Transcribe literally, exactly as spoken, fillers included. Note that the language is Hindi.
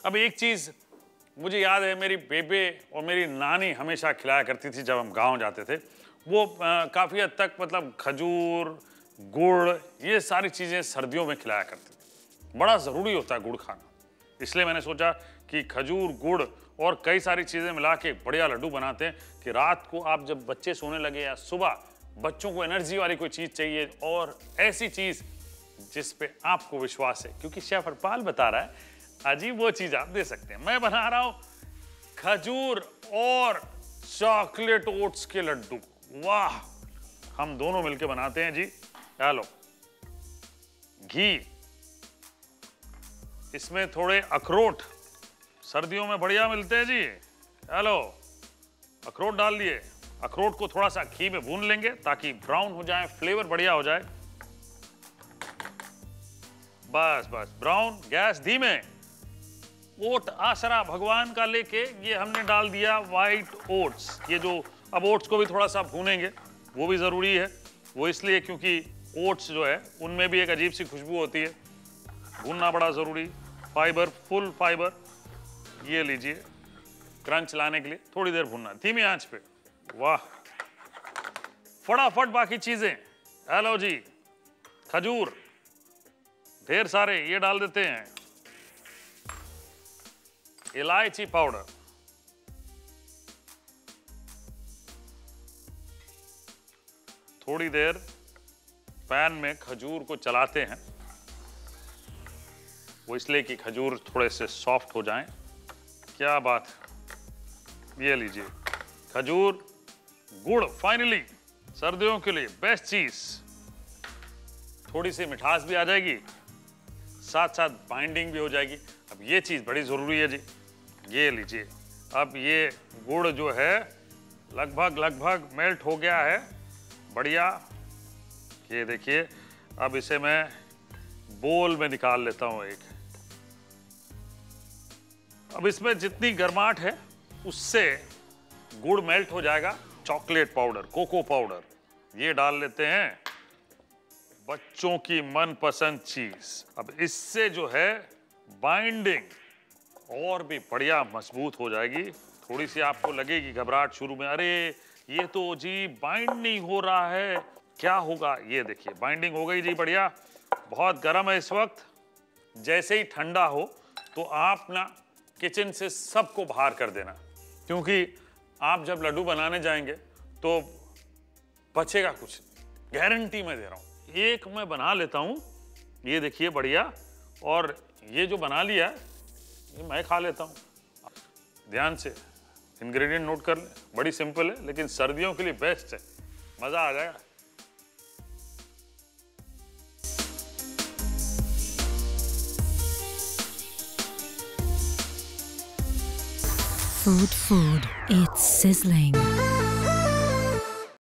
अब एक चीज मुझे याद है, मेरी बेबे और मेरी नानी हमेशा खिलाया करती थी जब हम गांव जाते थे। वो आ, काफी हद तक मतलब खजूर, गुड़, ये सारी चीजें सर्दियों में खिलाया करती थी। बड़ा जरूरी होता है गुड़ खाना, इसलिए मैंने सोचा कि खजूर, गुड़ और कई सारी चीजें मिला के बढ़िया लड्डू बनाते हैं कि रात को आप जब बच्चे सोने लगे या सुबह बच्चों को एनर्जी वाली कोई चीज चाहिए और ऐसी चीज जिस पे आपको विश्वास है, क्योंकि शेफ हरपाल बता रहा है अजीब, वो चीज आप दे सकते हैं। मैं बना रहा हूं खजूर और चॉकलेट ओट्स के लड्डू। वाह, हम दोनों मिलकर बनाते हैं जी। हेलो, घी, इसमें थोड़े अखरोट, सर्दियों में बढ़िया मिलते हैं जी। हेलो, अखरोट डाल दिए। अखरोट को थोड़ा सा घी में भून लेंगे ताकि ब्राउन हो जाए, फ्लेवर बढ़िया हो जाए। बस बस ब्राउन, गैस धीमे। ओट आसरा भगवान का लेके ये हमने डाल दिया व्हाइट ओट्स। ये जो अब ओट्स को भी थोड़ा सा भूनेंगे, वो भी जरूरी है। वो इसलिए क्योंकि ओट्स जो है उनमें भी एक अजीब सी खुशबू होती है, भूनना बड़ा जरूरी। Fibre, full fibre. ये लीजिए, क्रंच लाने के लिए थोड़ी देर भूनना धीमी आंच पे। वाह, फटाफट बाकी चीजें। हेलो जी, खजूर ढेर सारे ये डाल देते हैं। इलायची पाउडर, थोड़ी देर पैन में खजूर को चलाते हैं, वो इसलिए कि खजूर थोड़े से सॉफ्ट हो जाएं। क्या बात है, ये लीजिए खजूर, गुड़। फाइनली सर्दियों के लिए बेस्ट चीज, थोड़ी सी मिठास भी आ जाएगी, साथ साथ बाइंडिंग भी हो जाएगी। अब ये चीज बड़ी जरूरी है जी। ये लीजिए, अब ये गुड़ जो है लगभग लगभग मेल्ट हो गया है, बढ़िया। ये देखिए, अब इसे मैं बोल में निकाल लेता हूं एक। अब इसमें जितनी गर्माहट है उससे गुड़ मेल्ट हो जाएगा। चॉकलेट पाउडर, कोको पाउडर ये डाल लेते हैं, बच्चों की मनपसंद चीज। अब इससे जो है बाइंडिंग और भी बढ़िया मजबूत हो जाएगी। थोड़ी सी आपको लगेगी घबराहट शुरू में, अरे ये तो जी बाइंड नहीं हो रहा है, क्या होगा। ये देखिए बाइंडिंग हो गई जी, बढ़िया। बहुत गर्म है इस वक्त। जैसे ही ठंडा हो तो आप ना किचन से सबको बाहर कर देना, क्योंकि आप जब लड्डू बनाने जाएंगे तो बचेगा कुछ, गारंटी मैं दे रहा हूं। एक मैं बना लेता हूं, ये देखिए बढ़िया। और ये जो बना लिया ये मैं खा लेता हूं। ध्यान से इंग्रेडिएंट नोट कर लें, बड़ी सिंपल है लेकिन सर्दियों के लिए बेस्ट है, मजा आ जाएगा। Food, food, it's sizzling.